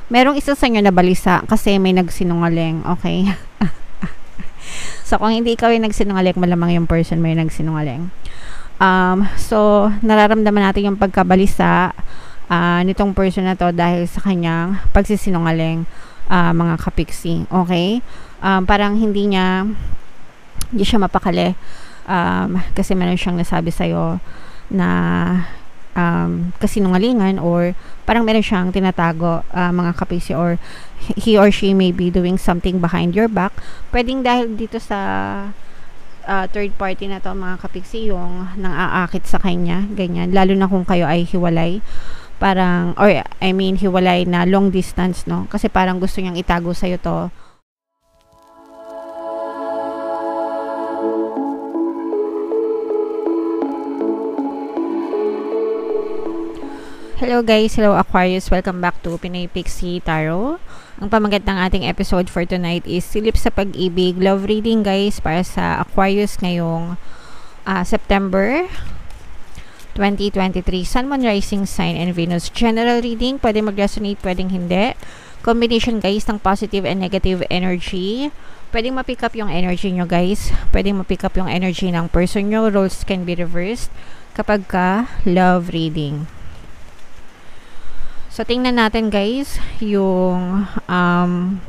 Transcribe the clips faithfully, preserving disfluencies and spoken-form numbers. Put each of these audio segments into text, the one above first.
merong isa sa inyo na balisa kasi may nagsinungaling, okay? So, kung hindi ikaw yung nagsinungaling, malamang yung person mo yung nagsinungaling. Um, so, nararamdaman natin yung pagkabalisa uh, nitong person na to dahil sa kanyang pagsisinungaling, uh, mga kapiksi, okay? Um, parang hindi niya, hindi siya mapakali um, kasi meron siyang nasabi sa'yo na um, kasinungalingan or parang meron siyang tinatago, uh, mga kapisi, or he or she may be doing something behind your back. Pwedeng dahil dito sa uh, third party na to, mga kapiksi, yung nang-aakit sa kanya, ganyan, lalo na kung kayo ay hiwalay, parang, or I mean hiwalay na long distance, no, kasi parang gusto niyang itago sa'yo to. Hello guys, hello Aquarius, welcome back to Pinay Pixie Tarot. Ang pamagat ng ating episode for tonight is Silip sa Pag-ibig, love reading guys, para sa Aquarius ngayong uh, September twenty twenty-three, Sun, Moon, Rising Sign, and Venus. General reading, pwede mag-resonate, pwedeng hindi. Combination guys ng positive and negative energy. Pwedeng ma-pick up yung energy nyo guys, pwedeng ma-pick up yung energy ng person nyo. Roles can be reversed kapag ka love reading. So, tingnan natin guys yung um,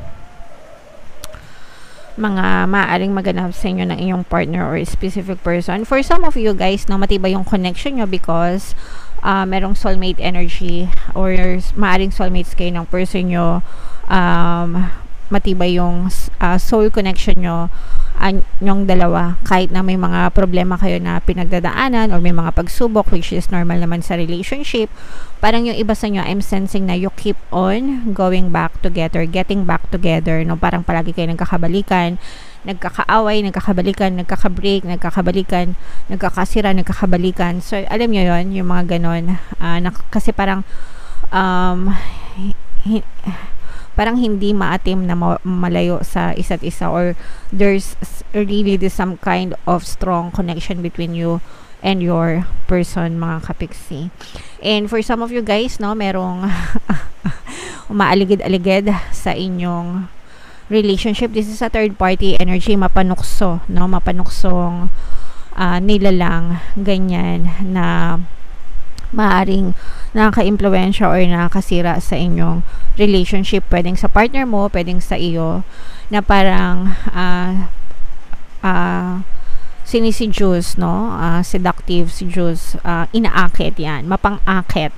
mga maaaring maganap sa inyo ng inyong partner or specific person. For some of you guys, no, matibay yung connection nyo because uh, merong soulmate energy or maaaring soulmates kayo ng person nyo. Um, matibay yung uh, soul connection nyo, uh, yung dalawa, kahit na may mga problema kayo na pinagdadaanan or may mga pagsubok, which is normal naman sa relationship. Parang yung iba sa inyo, I'm sensing na you keep on going back together, getting back together, no? Parang palagi kayo nagkakabalikan, nagkakaaway, nagkakabalikan, nagkakabreak, nagkakabalikan, nagkakasira, nagkakabalikan. So, alam nyo yon, yung mga ganon. Uh, na, kasi parang um, hi, parang hindi maatim na malayo sa isa't isa, or there's really this some kind of strong connection between you and your person, mga kapiksi. And for some of you guys, no, merong umaaligid-aligid sa inyong relationship. This is a third party energy, mapanukso, no, mapanuksong uh, nilalang, ganyan, na maaring nakaka-impluwensya or nakakasira sa inyong relationship. Pwedeng sa partner mo, pwedeng sa iyo, na parang uh, uh, sinisidyos, no? Uh, seductive, sidyos, uh, inaakit yan, mapang-akit.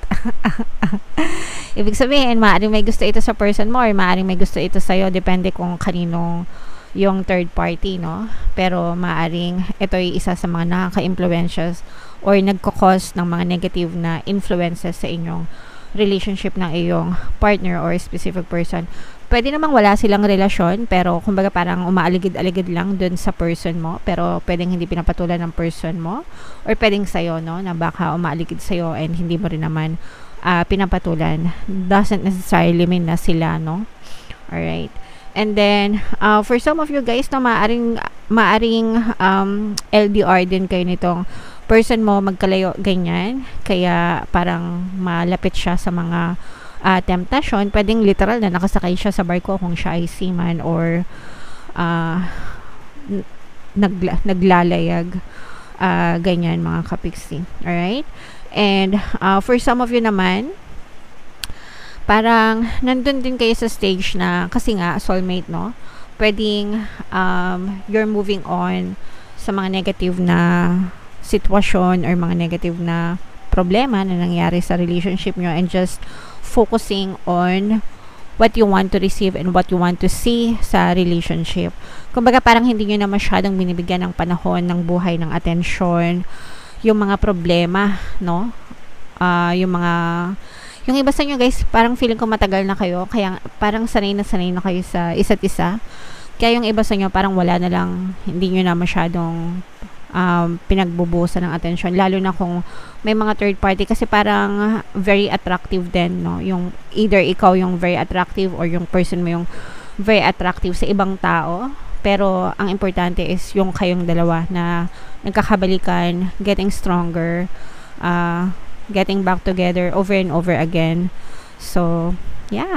Ibig sabihin, maaaring may gusto ito sa person mo or maaaring may gusto ito sa'yo, depende kung kaninong yung third party, no? Pero maaaring ito ay isa sa mga nakaka-impluences or nagkakos ng mga negative na influences sa inyong relationship ng iyong partner or specific person. Pwede namang wala silang relasyon, pero kumbaga parang umaaligid-aligid lang dun sa person mo, pero pwedeng hindi pinapatulan ng person mo, or pwedeng sa'yo, no, na baka umaaligid sa'yo and hindi mo rin naman uh, pinapatulan. Doesn't necessarily mean na sila, no? Alright. And then, uh, for some of you guys, no, maaring, maaring um, L D R din kayo nitong person mo, magkalayo, ganyan. Kaya parang malapit siya sa mga uh, temptasyon. Pwedeng literal na nakasakay siya sa barko kung siya ay seaman or uh, nagla, naglalayag. Uh, ganyan, mga kapiksi. Alright? And uh, for some of you naman, parang nandun din kayo sa stage na, kasi nga, soulmate, no? Pwedeng um, you're moving on sa mga negative na sitwasyon or mga negative na problema na nangyari sa relationship nyo, and just focusing on what you want to receive and what you want to see sa relationship. Kumbaga parang hindi nyo na masyadong binibigyan ng panahon ng buhay, ng atensyon, yung mga problema, no? Uh, yung mga yung iba sa inyo guys, parang feeling ko matagal na kayo, kaya parang sanay na sanay na kayo sa isa't isa. Kaya yung iba sa inyo parang wala na lang, hindi nyo na masyadong um, pinagbubusan ng atensyon, lalo na kung may mga third party, kasi parang very attractive din, no? Yung either ikaw yung very attractive or yung person mo yung very attractive sa ibang tao, pero ang importante is yung kayong dalawa na nagkakabalikan, getting stronger, uh, getting back together over and over again. So, yeah.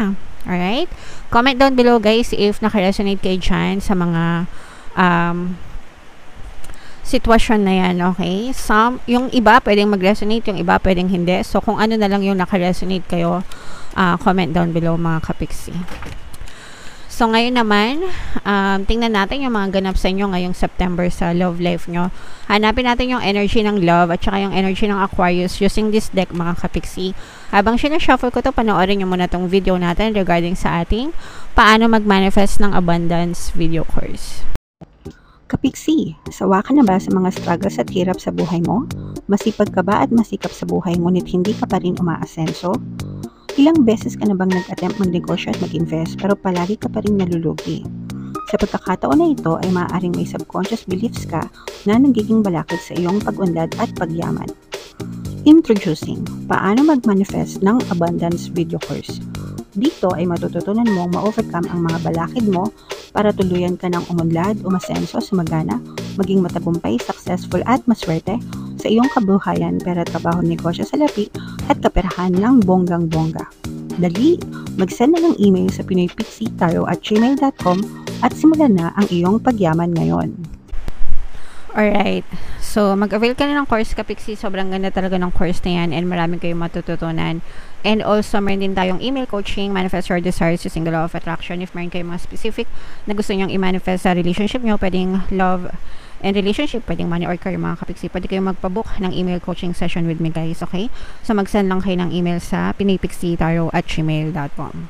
Alright? Comment down below guys if naka-resonate kayo dyan sa mga um, sitwasyon na yan, okay? Some, yung iba pwedeng mag-resonate, yung iba pwedeng hindi. So, kung ano na lang yung naka-resonate kayo, uh, comment down below mga kapiksi. So, ngayon naman, um, tingnan natin yung mga ganap sa inyo ngayong September sa love life nyo. Hanapin natin yung energy ng love at saka yung energy ng Aquarius using this deck mga kapiksi. Habang sinashuffle ko to, panoorin nyo muna tong video natin regarding sa ating paano mag-manifest ng abundance video course. Kapiksi, sawa ka na ba sa mga struggles at hirap sa buhay mo? Masipag ka ba at masikap sa buhay ngunit hindi ka pa rin umaasenso? Ilang beses ka na bang nag-attempt magnegosyo at mag-invest pero palagi ka pa rin nalulugi? Sa pagkakataon na ito ay maaaring may subconscious beliefs ka na nagiging balakid sa iyong pag-unlad at pagyaman. Introducing, paano mag-manifest ng abundance video course. Dito ay matututunan mong ma-overcome ang mga balakid mo para tuluyan ka ng umunlad, umasenso, sumagana, maging matagumpay, successful at maswerte sa iyong kabuhayan, pera, trabaho, negosyo, salapi at kaperahan ng bonggang-bongga. Dali, mag-send na ng email sa pinoypixitaro at gmail dot com at simulan na ang iyong pagyaman ngayon. Alright. So, mag-avail ka na ng course kapiksi. Sobrang ganda talaga ng course na yan and maraming kayong matututunan. And also, meron din tayong email coaching, manifest your desires using the law of attraction. If meron kayong mga specific na gusto nyong i-manifest sa relationship nyo, pwedeng love and relationship, pwedeng money or career mga kapiksi. Pwede kayong magpabook ng email coaching session with me guys, okay? So, mag-send lang kayo ng email sa pinoypixitaro at gmail dot com.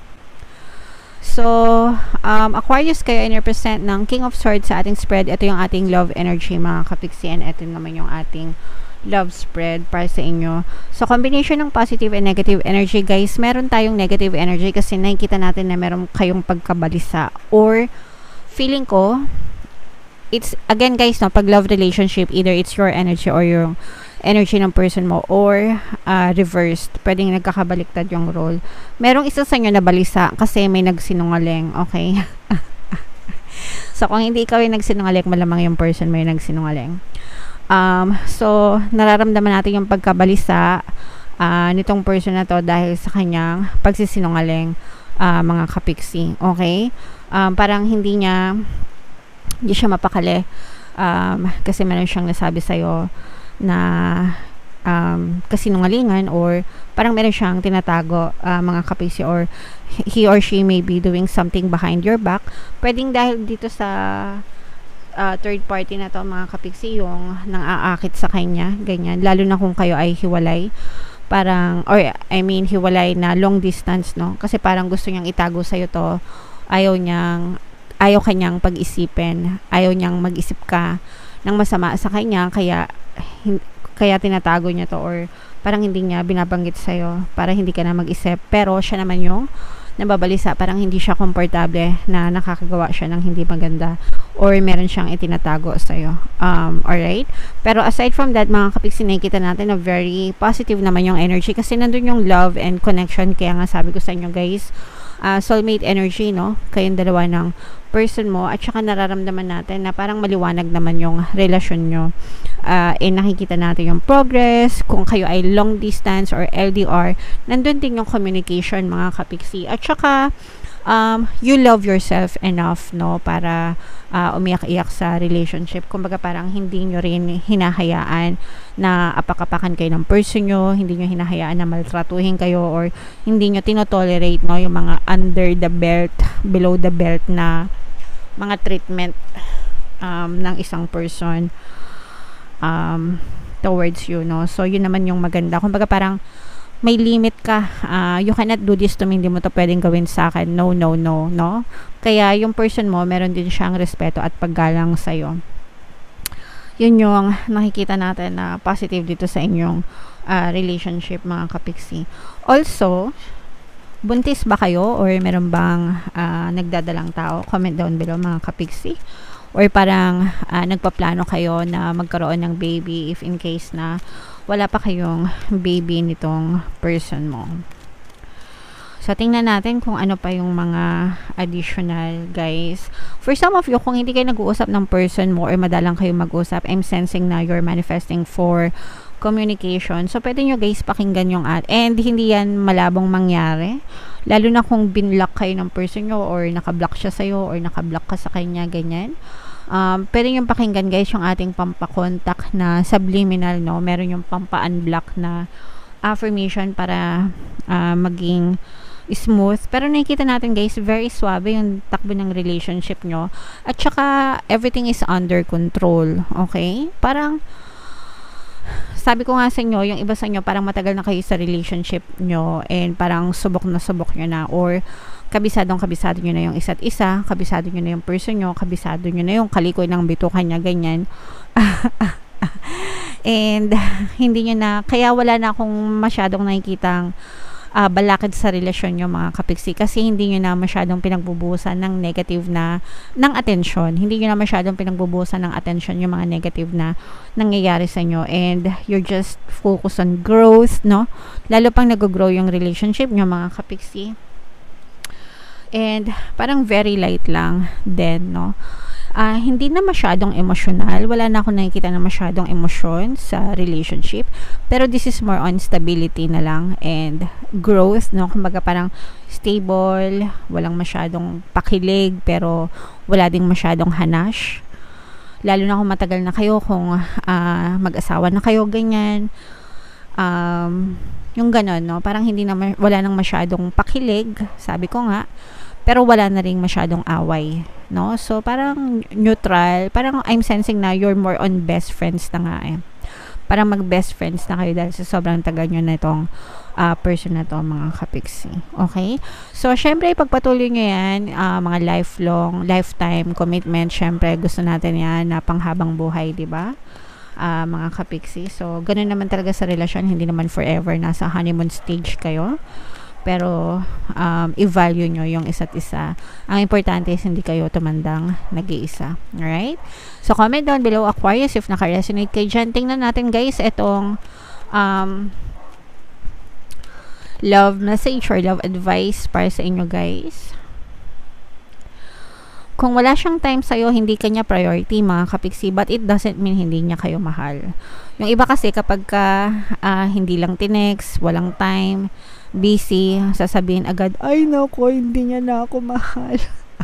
So, um, Aquarius kayo ay represent ng King of Swords sa ating spread. Ito yung ating love energy mga kapiksi and ito naman yung ating love spread para sa inyo. So, combination ng positive and negative energy guys. Meron tayong negative energy kasi nakikita natin na meron kayong pagkabalisa or feeling ko it's, again guys, no, pag love relationship, either it's your energy or yung energy ng person mo or uh, reversed. Pwedeng nagkakabaliktad yung role. Merong isa sa inyo na balisa kasi may nagsinungaling. Okay? So, kung hindi ikaw yung nagsinungaling, malamang yung person mo yung nagsinungaling. Um, so, nararamdaman natin yung pagkabalisa uh, nitong person na to dahil sa kanyang pagsisinungaling uh, mga kapiksi. Okay? Um, parang hindi niya hindi siya mapakali um, kasi meron siyang nasabi sa'yo na um, kasinungalingan or parang meron siyang tinatago uh, mga kapiksi or he or she may be doing something behind your back. Pwedeng dahil dito sa uh, third party na to mga kapiksi yung nang-aakit sa kanya, ganyan. Lalo na kung kayo ay hiwalay. Parang, or I mean hiwalay na long distance, no? Kasi parang gusto niyang itago sa'yo to. Ayaw niyang, ayaw kanyang pag-isipin. Ayaw niyang mag-isip ka ng masama sa kanya, kaya kaya tinatago niya to or parang hindi niya binabanggit sa'yo para hindi ka na mag-isip. Pero siya naman yung nababalisa, parang hindi siya komportable na nakakagawa siya ng hindi maganda or meron siyang itinatago sa'yo. Um, alright? Pero aside from that, mga kapiksi, nakikita natin na very positive naman yung energy kasi nandun yung love and connection. Kaya nga sabi ko sa inyo guys, uh, soulmate energy, no? Kayong dalawa ng person mo at saka nararamdaman natin na parang maliwanag naman yung relasyon nyo. Uh, and nakikita natin yung progress. Kung kayo ay long distance or L D R, nandun din yung communication mga kapiksi. At saka, um, you love yourself enough, no? Para uh, umiyak-iyak sa relationship. Kumbaga parang hindi nyo rin hinahayaan na apak-apakan kayo ng person nyo. Hindi nyo hinahayaan na maltratuhin kayo or hindi nyo tinotolerate, no? Yung mga under the belt, below the belt na mga treatment um, ng isang person um, towards you, no? So, yun naman yung maganda. Kumbaga parang may limit ka. Uh, you cannot do this to me. Hindi mo to pwedeng gawin sa akin. No, no, no, no? Kaya yung person mo, meron din siyang respeto at paggalang sa'yo. Yun yung nakikita natin na positive dito sa inyong uh, relationship, mga kapiksi. Also, buntis ba kayo or meron bang uh, nagdadalang tao? Comment down below mga kapiksi. Or parang uh, nagpaplano kayo na magkaroon ng baby if in case na wala pa kayong baby nitong person mo. So, tingnan natin kung ano pa yung mga additional, guys. For some of you, kung hindi kayo nag-uusap ng person mo or madalang kayo mag-usap, I'm sensing na you're manifesting for communication. So, pwede nyo guys pakinggan yung ad. And hindi yan malabong mangyari. Lalo na kung binlock kayo ng person nyo or nakablock siya sa'yo or nakablock ka sa kanya, ganyan. Um, pwede nyo pakinggan guys yung ating pampakontak na subliminal, no? Meron yung pampa-unblock na affirmation para uh, maging smooth. Pero nakikita natin guys, very suave yung takbo ng relationship nyo. At saka, everything is under control. Okay? Parang, sabi ko nga sa inyo, yung iba sa inyo, parang matagal na kayo sa relationship nyo and parang subok na subok nyo na or kabisadong kabisado nyo na yung isa't isa, kabisado nyo na yung person nyo, kabisado nyo na yung kalikoy ng bitukan niya, ganyan. And, hindi nyo na, kaya wala na akong masyadong nakikitang uh, balakid sa relasyon nyo mga kapiksi kasi hindi nyo na masyadong pinagbubuhusan ng negative na ng atensyon. Hindi nyo na masyadong pinagbubuhusan ng atensyon yung mga negative na nangyayari sa inyo and you're just focus on growth, no? Lalo pang nag-grow yung relationship nyo mga kapiksi. And parang very light lang din, no? Uh, hindi na masyadong emotional. Wala na akong nakikita na masyadong emosyon sa relationship. Pero this is more on stability na lang and growth, no? Kumbaga parang stable, walang masyadong pakilig, pero wala ding masyadong hanash. Lalo na kung matagal na kayo, kung uh, mag-asawa na kayo, ganyan. Um, yung ganon, no? Parang hindi na, wala nang masyadong pakilig, sabi ko nga. Pero wala na rin masyadong away, no? So, parang neutral. Parang I'm sensing na you're more on best friends na nga eh. Parang mag-best friends na kayo dahil sa sobrang tagal nyo na itong uh, person na to, mga kapiksi. Okay? So, syempre, ipagpatuloy nyo yan, uh, mga lifelong, lifetime commitment. Syempre, gusto natin yan na panghabang buhay, di ba? Uh, mga kapiksi. So, ganun naman talaga sa relasyon. Hindi naman forever. Nasa honeymoon stage kayo. Pero um, i-value nyo yung isa't isa. Ang importante is hindi kayo tumandang nag-iisa. Alright? So, comment down below, Aquarius, if naka-resonate kayo dyan. Tingnan natin, guys, itong um, love message or love advice para sa inyo, guys. Kung wala siyang time sa'yo, hindi kanya priority, mga kapiksi, but it doesn't mean hindi niya kayo mahal. Yung iba kasi, kapag ka, uh, hindi lang tinext, walang time, busy, sasabihin agad, ay nako, hindi niya na ako mahal.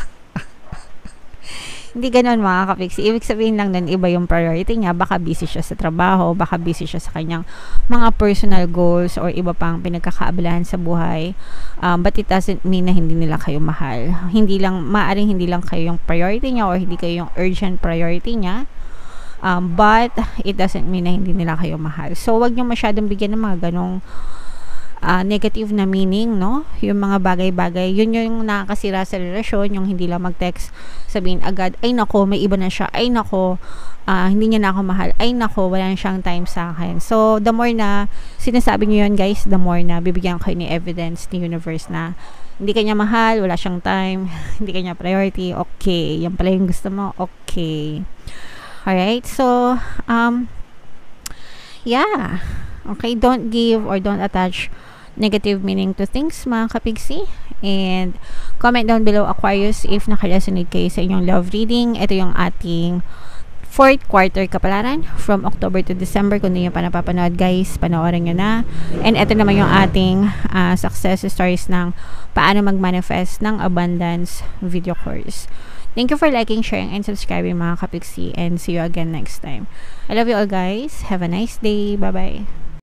Hindi ganon mga kapiksi. Ibig sabihin lang nun, iba yung priority niya. Baka busy siya sa trabaho, baka busy siya sa kanyang mga personal goals or iba pang pinagkakaabalahan sa buhay. Um, but it doesn't mean na hindi nila kayo mahal. Hindi lang, maaring hindi lang kayo yung priority niya or hindi kayo yung urgent priority niya. Um, but it doesn't mean na hindi nila kayo mahal. So, wag niyo masyadong bigyan ng mga ganong Uh, negative na meaning, no? Yung mga bagay-bagay, yun yung nakakasira sa relasyon, yung hindi lang mag-text, sabihin agad, ay nako, may iba na siya, ay nako, uh, hindi niya na ako mahal, ay nako, wala na siyang time sa akin. So, the more na sinasabi niyo yun, guys, the more na bibigyan kayo ni evidence ni universe na hindi kanya mahal, wala siyang time, hindi kanya priority, okay, yan pala yung gusto mo, okay. Alright, so, um, yeah, okay, don't give or don't attach negative meaning to things, mga kapigsi. And comment down below, Aquarius, if naka-resonate kayo sa inyong love reading. Ito yung ating fourth quarter kapalaran from October to December. Kung hindi nyo pa napapanood, guys, panoorin nyo na. And ito naman yung ating uh, success stories ng paano mag-manifest ng abundance video course. Thank you for liking, sharing, and subscribing, mga kapigsi. And see you again next time. I love you all, guys. Have a nice day. Bye-bye.